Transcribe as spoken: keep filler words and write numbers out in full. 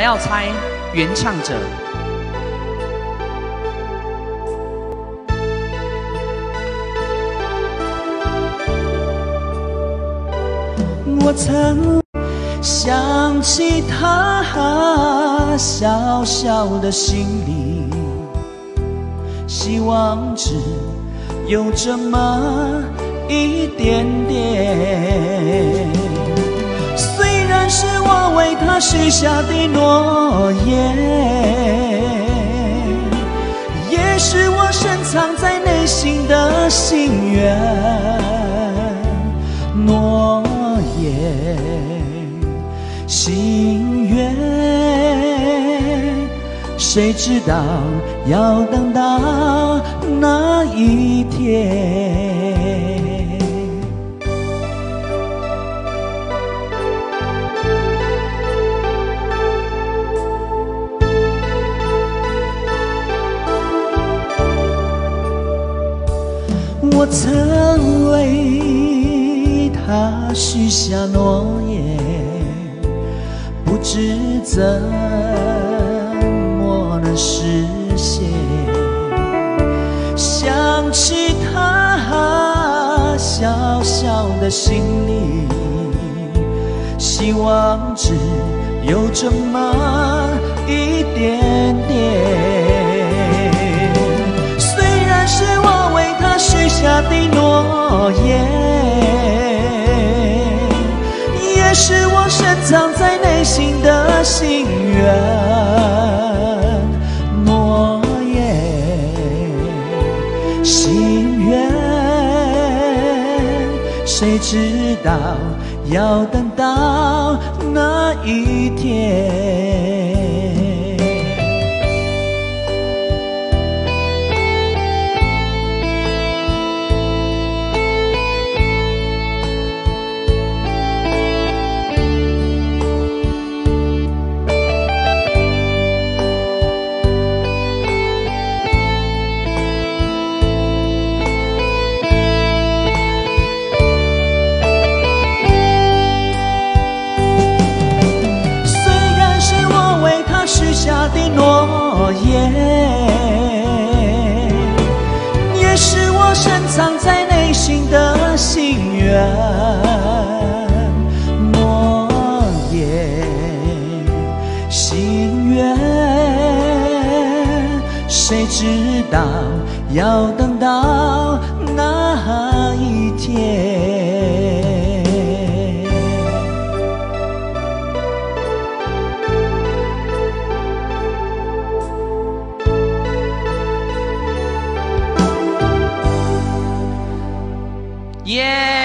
还要猜原唱者。 我曾想起他小小的心里，希望只有这么一点点。虽然是我为他许下的诺言，也是我深藏在内心的心愿。诺言，心愿，谁知道要等到那一天。我曾为他许下诺言，不知怎么能实现。想起他小小的心里，希望只有这么一点点。虽然是我为他许下的诺言，也是我深藏在内心的心愿。诺言，心愿，谁知道要等到那一天。许下的诺言，也是我深藏在内心的心愿。诺言，心愿，谁知道要等到那一天。 耶！